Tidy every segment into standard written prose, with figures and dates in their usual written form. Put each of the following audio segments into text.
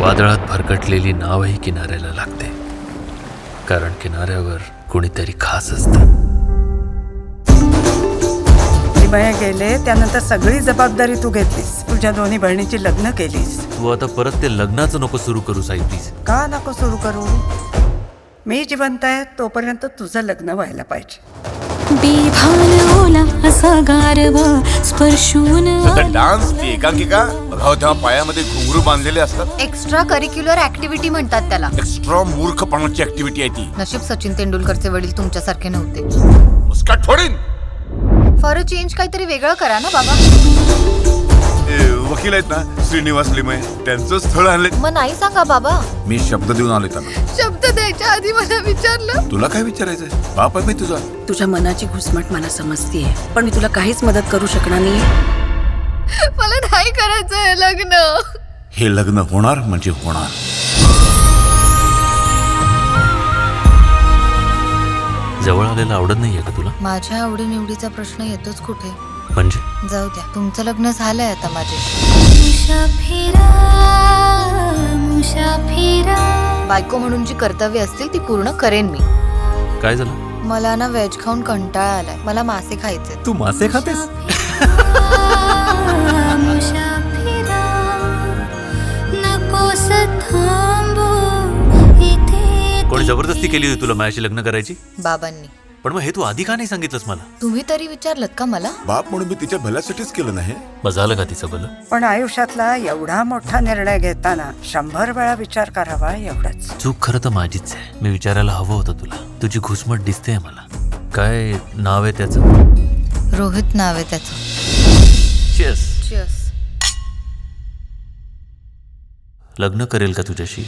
वादळात भरकटलेली नावही किनाऱ्याला लागते, कारण किनाऱ्यावर कोणीतरी खास असतं. लिमया गेले त्यानंतर सगळी जबाबदारी तू घेतलीस. तुझ्या दोन्ही बहिणीची लग्न केलीस. तू आता परत ते लग्नाचं नको सुरू करू साई प्लीज. का नको सुरू करू? मी जिवंत आहे तोपर्यंत तुझं लग्न व्हायला पाहिजे. बेभान ओला असा गारवा स्पर्शून डान्स ती एकांकिका बघाव तेव्हा पायामध्ये घुंगरू बांधलेले असतात. एक्स्ट्रा करिक्युलर ऍक्टिव्हिटी म्हणतात त्याला. एक्स्ट्रा मूर्खपणाची ऍक्टिव्हिटी आहे ती. नशीब सचिन तेंडुलकरचे वडील तुमच्यासारखे नव्हते. मुस्काट फोडीन. फॉर अ चेंज काहीतरी वेगळं करा ना बाबा. वकील आहेत ना श्रीनिवास लिमये, त्यांचं स्थळ आणले. मग नाही सांगा बाबा. मी शब्द देऊन आलोय त्यांना. शब्द द्यायच्या आधी मला विचारलं. तुला काय विचारायचंय? बाप आहे मी तुझा. तुझ्या मनाची घुसमट मला समजतीये, पण मी तुला काहीच मदत करू शकणार नाही. मला नाही करायचंय लग्न. हे लग्न होणार म्हणजे होणार. जवळ आलेलं आवडत नाहीये का तुला? माझ्या आवडीनिवडीचा प्रश्न येतोच कुठे? म्हणजे जाऊ द्या, तुमचं लग्न झालंय आता माझ्याशी. बायको म्हणून जी कर्तव्य असतील ती पूर्ण करेन मी. काय झालं? मला ना व्हेज खाऊन कंटाळा आलाय. मला मासे खायचे. तू मासे खातेस? कोणी जबरदस्ती केली होती तुला माझ्याशी लग्न करायची? बाबांनी. पण मग हे तू आधी का नाही सांगितलंस मला? तुम्ही तरी विचारलत का मला? बाप म्हणून मी तिच्या भल्यासाठीच केलं नाही. मग झालं का तिचं भलं? पण आयुष्यातला एवढा मोठा निर्णय घेताना 100 वेळा विचार करावा एवढंच. चूक खरं तर माझीच आहे. मी विचारायला हवं होतं तुला. तुझी घुसमट दिसते मला. काय नाव आहे त्याचं? रोहित नाव आहे त्याचं. चीयर्स. चीयर्स. लग्न करेल का तुझ्याशी?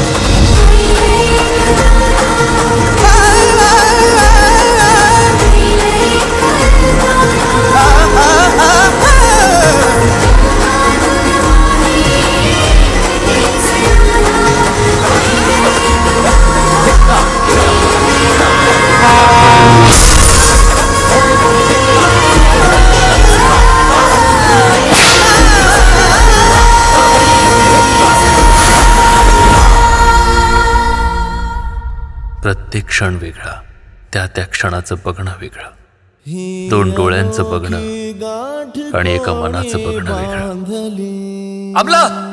प्रत्येक क्षण वेगळा, त्या त्या क्षणाचं बघणं वेगळं. 2 डोळ्यांचं बघणं आणि एका मनाचं बघणं वेगळं. अमला